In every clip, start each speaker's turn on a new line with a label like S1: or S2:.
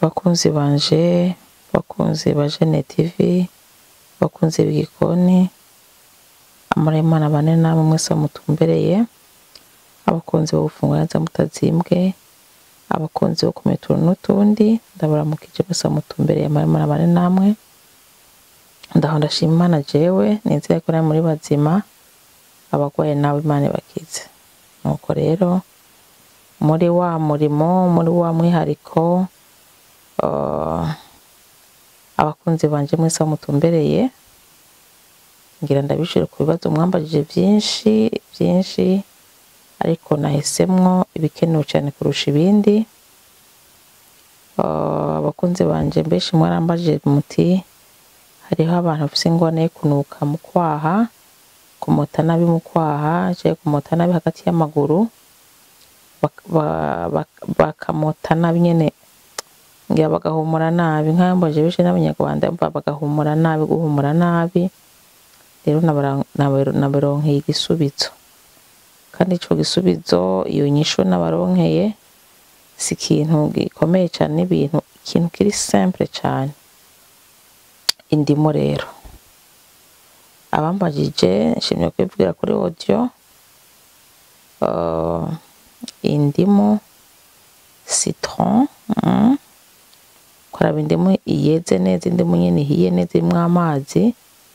S1: Bakunzi banje, bakunzi ba Jene TV, bakunzi b'igikoni, Imana bane namwe mwese mutumbereye, abakunzi bo gufungura neza mutazimbwe, abakunzi bo kumenya utuntu n'utundi, ndabaramukije mwese mutumbereye, Imana bane namwe. Ndaho ndashima Imana jewe, nizeye ko namwe muri bazima, abagwaye nawe Imana ibakize. Nuko rero muri wa murimo, muri wa mwihariko, abakunzi banje mwese mutumbereye, ngira ndabishire ku bibazo mwambajije byinshi ariko nahisemwo ibikenewe cyane kurusha ibindi. Abakunzi banje mbeshi mwarambajije muti hariho abantu bafise ingwane kunuka mu kwaha, kumota nabi mu kwaha, je kumota nabi hagati y'amaguru, bakamota nabi nyene ngira bagahumura nabi, nk'ambaje bishe n'abanyarwanda bagahumura nabi, guhumura nabi. Rero nabaronkeye igisubizo, kandi ico gisubizo iyo nyisho nabaronkeye si ikintu gikomeye cyane, ikintu kiri simple cyane. Indimu rero abambajije nshimye kwivugira kuri audio, indimu, citron, kuraba indimu iyeze neza, indimu nyene ihiye neza irimwo amazi,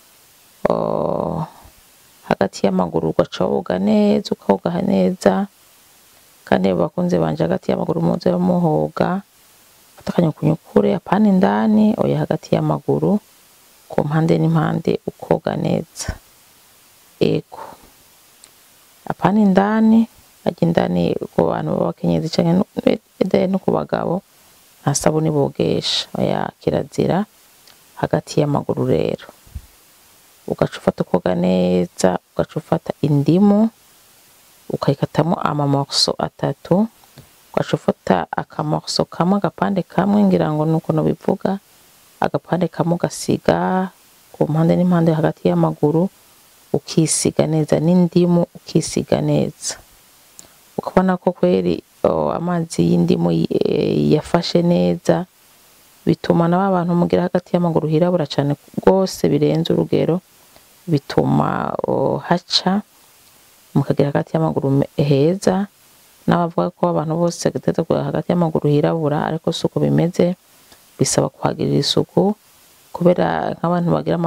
S1: hagati y'amaguru ugaca woga neza, ukoga neza. Kandi bakunze banje hagati y'amaguru muze muhoga, fatakanya kunyukure apana indani, oya hagati y'amaguru ku mpande n'impande ukoga neza. Ego apana indani, ajya indani ku bantu b'abakenyezi canke no ku bagabo nta sabuni bogesha, oya kirazira. Hagati y'amaguru rero ugaca ufata ukoga neza, ugaca ufata indimu ukayikatamo amamorso atatu, ugaca ufata akamorso kamwe, agapande kamwe, ngira ngo nuko no bivuga, agapande kamwe ugasiga ku mpande n'impande hagati y'amaguru, ukisiga neza n'indimu, ukisiga neza, ukabona ko kweri amazi y'indimu yafashe neza, bituma na abantu mugira hagati y'amaguru hirabura cyane rwose birenze urugero, bituma haca mukagira hagati y'amaguru heza. N'abavuga ko abantu bose gatete hagati y'amaguru hirabura, ariko suko bimeze, bisaba kuhagirira isuku, kubera nk'abantu bagira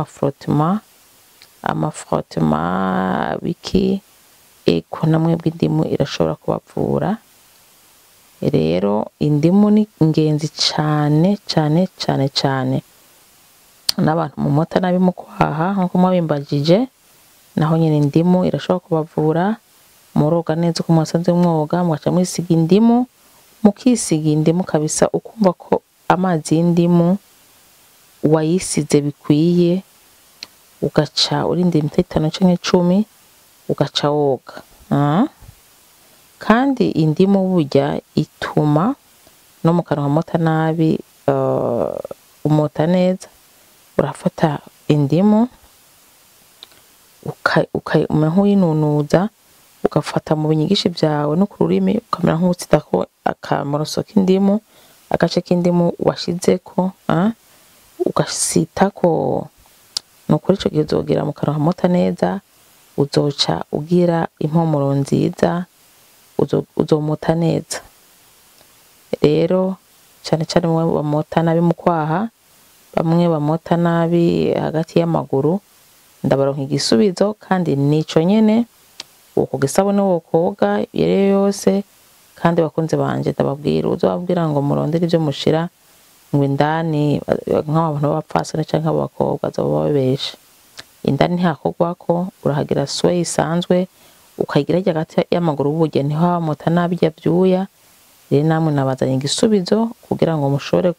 S1: amafrottema biki, eko namwe bw'indimu irashobora kubavura. Rero indimu ni ingenzi cyane cyane cyane cyane n'abantu mu mota nabi mu kwaha, nko mwabimbajije, naho nyine indimu irashobora kubavura. Muroga neza uko mwasanze mwoga, mugaca mwisiga indimu, mukisiga indimu kabisa, ukumva ko amazi y'indimu wayisize bikwiye, ugaca urinda iminota 5 canke 10, ugaca woga. Kandi indimu burya ituma no mu kanwa mota nabi, umota neza. Urafata indimu ukayinunuza, ugafata mu binyigishi byawe no ku rurimi, ukamera nk'utsitako akamoroso k'indimu, agace k'indimu washizeko, ugasitako. Nukuri ico gihe uzogera mu kanwa mota neza, uzoca ugira impumuro nziza, uzomota neza. Rero cyane cyane mwe bamota nabi mu kwaha, bamwe bamota nabi hagati y'amaguru, ndabaronka igisubizo. Kandi nico nyene uko gisabone wokoga yere yose. Kandi bakunze banje ndababwira, uzobabwira ngo murondere ivyo mushira ngo indani, nk'abantu b'abapfasoni canke abakobwa zoba babesha. Indani ntihakogwako, urahagira soye isanzwe, ukayigira hagati y'amaguru burya niho hamota nabi rya byuya. Rero namwe nabazanye igisubizo kugira ngo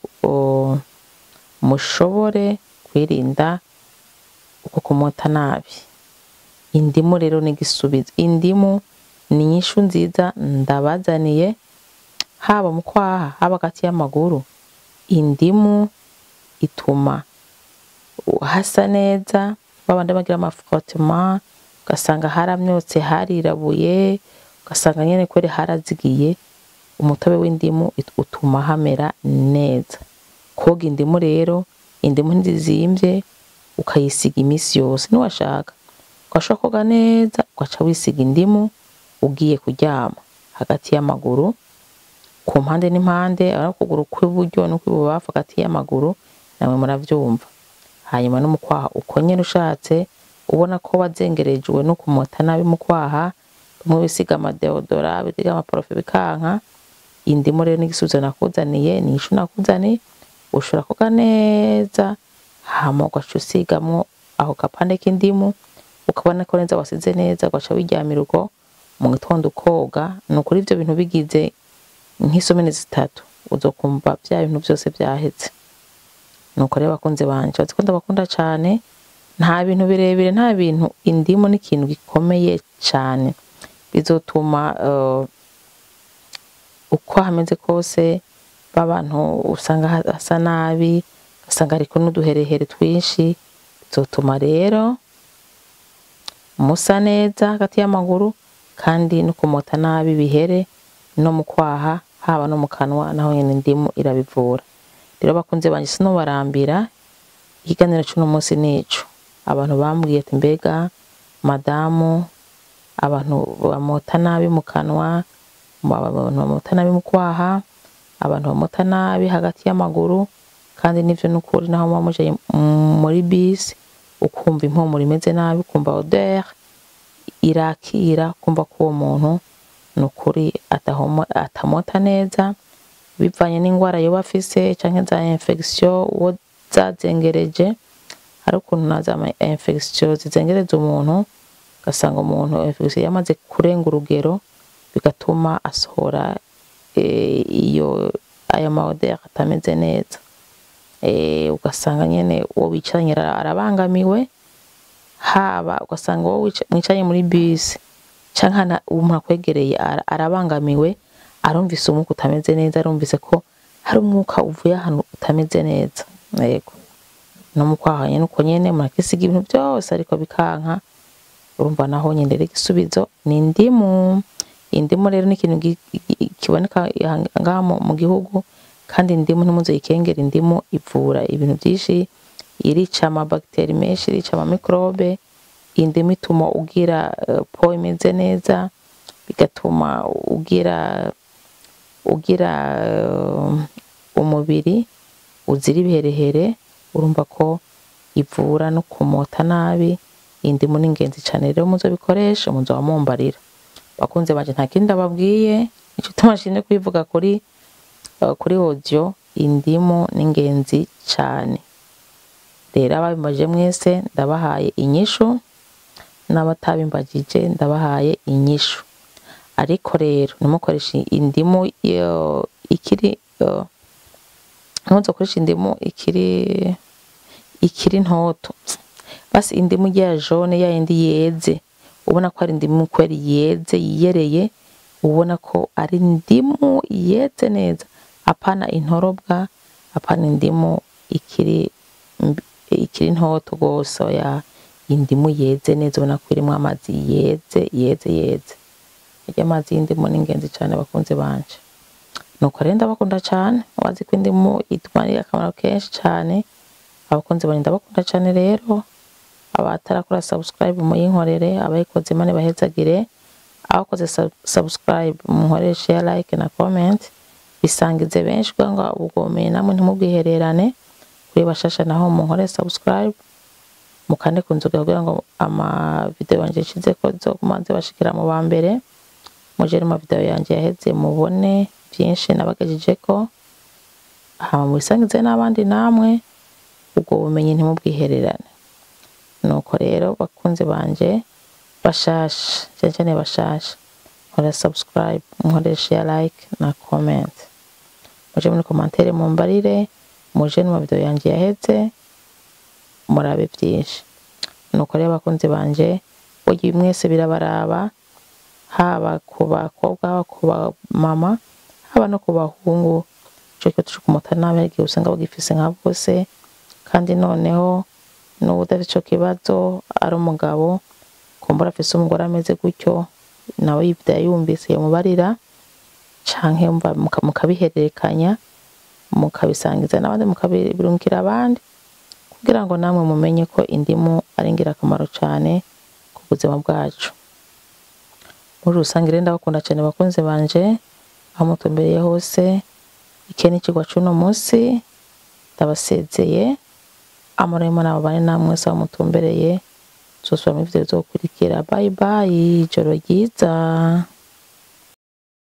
S1: mushobore kwirinda uko kumota nabi. Indimu rero ni igisubizo. Indimu ni nyishu nziza ndabazaniye, haba mu kwaha, haba hagati y'amaguru. Indimu ituma hasa neza, babandi bagira amafrottema ugasanga haramyotse, harirabuye, ugasanga nyene kwere harazigiye. Umutobe w'indimu utuma hamera neza. koga indimu rero, indimu ntizimvye ukayisiga imisi yose niwashaka ugashobora koga neza ugaca wisiga indimu ugiye kuryama hagati y'amaguru ku mpande n'impande ukuguru kw'iburyo n'ukw'ibubafu hagati y'amaguru namwe muravyumva. Hanyuma no mu kwaha uko nyene ushatse ubona ko wazengerejwe no kumota nabi mu kwaha bimwe bisiga amadeodora bisiga amaprofe bikanka. Indimu rero n'igisubizo nakuzaniye nisho nakuzaniye ushobora koga neza hama ugaca usigamwo aho kapande k'indimu ukabona ko neza wasize neza ugaca wiryamira uko mu gitondo ukoga. Nukuri ivyo bintu bigize nk'isomene zitatu uzokumva vya bintu vyose vyaheze. Nuko rero bakunze banje bazi ko ndabakunda cane, nta bintu birebire, nta bintu, indimu ni ikintu gikomeye cane bizotuma uko hameze kose b'abantu usanga hasa nabi usanga hariko n'uduherehere twinshi, bizotuma rero musa neza hagati y'amaguru kandi no kumota nabi bihere no mu kwaha haba no mu kanwa naho nyene indimu irabivura. Rero bakunze banje sinobarambira, ikiganiro c'uno munsi nico. Abantu bambwiye ati mbega madamu, abantu bamota nabi mu kanwa, abantu bamota nabi mu kwaha, abantu bamota nabi hagati y'amaguru, kandi nivyo nukuri naho muba muje muri bisi ukumva impumuro imeze nabi, ukumva odeur irakira, kumva ko uwo muntu nukuri atamota neza bivanye n'ingwara yoba afise canke za infection uwo zazengereje. Hari ukuntu naza ama infection zizengereza umuntu ugasanga umuntu infection yamaze kurenga urugero bigatuma asohora ayo ma odeur atameze neza. Ugasanga nyene uwo wicaranye arabangamiwe, haba ugasanga uwo mwicaranye muri bisi canke umuntu akwegereye arabangamiwe, arumvise umwuka utameze neza, arumvise ko hari umwuka uvuye ahantu utameze neza. Yego no mu kwaha nyene uko nyene murakisiga ibintu byose ariko bikanka, urumva naho nyene rero igisubizo ni indimu. Indimu rero ni ikintu kiboneka ngaha mu gihugu, kandi indimu ntimuze yikengera, indimu ivura ibintu byinshi, irica ama bacteria menshi, irica ama microbe. Indimu ituma ugira po imeze neza, bigatuma ugira umubiri uzira ibiherehere. Urumva ko ivura no kumota nabi. Indimu ni ingenzi cane rero muzobikoresha, muzoba mumbarira. Bakunze banje nta kindi ndababwiye, nico tumashine kwivuga kuri audio. Indimu ni ingenzi cane. Rero ababimbaje mwese ndabahaye inyishu, n'abatabimbagije ndabahaye inyishu. Ariko rero ntimukoreshe indimu ikiri ntuzokoreshe indimu ikiri ntoto. Basi indimu ya jaune ya yindi yeze, ubona ko ari indimu kweri yeze yiyereye, ubona ko ari indimu yeze neza, apana intorobwa, apana indimu ikiri ntoto gose. Ya indimu yeze neza, ubona ko irimo amazi yeze. Irya amazi y'indimu ni ingenzi cane bakunze banje. Nuko rero ndabakunda cane, wazi ko indimu itwara akamaro kenshi cane. Abakunze banje ndabakunda cane rero, abatarakora subscribe muyinkorere, abayikoze Imana bahezagire, abakoze subscribe munkorere share, like na comment, bisangize benshi kugira ngo ubugomeye namwe ntimubwihererane. Kuri bashasha naho munkorere subscribe, mukande kunzuga kugira ngo ama video yanje nshizeko zokumanze bashikira mu bambere. Muje mu video yanje yaheze mubone byinshi nabagejejeko, hama mubisangize n'abandi namwe, ubwo bumenyi ntimubwihererane. Nuko rero bakunze banje bashasha, cyane bashasha, nkora subscribe, nkora share, like na comment. Muje muri commentaire mumbarire, muje mu video yanje yaheze murabe byinshi. Nuko rero bakunze banje ugiye mwese birabaraba, haba ku bakobwa, haba ku mama, haba no ku bahungu. Cyo kumota nabi igihe usanga bagifise nka bose, kandi noneho n'ubudafite ico kibazo ari umugabo kumbura afise umugore ameze gutyo, nawe yibda yumvise yamubarira canke mukabihererekanya, mukabisangiza n'abandi, mukabirungikira abandi, kugira ngo namwe mumenye ko indimu ari ingirakamaro cane ku buzima bwacu. Muri rusange rero ndabakunda cane bakunzi banje, aho mutumbereye hose. Iki ni ikigwa c'uno musi, ndabasezeye, amahoro y'Imana abane namwe aho mutumbereye, tuzosubira mu video bizokurikira. Bye bye, ijoro ryiza.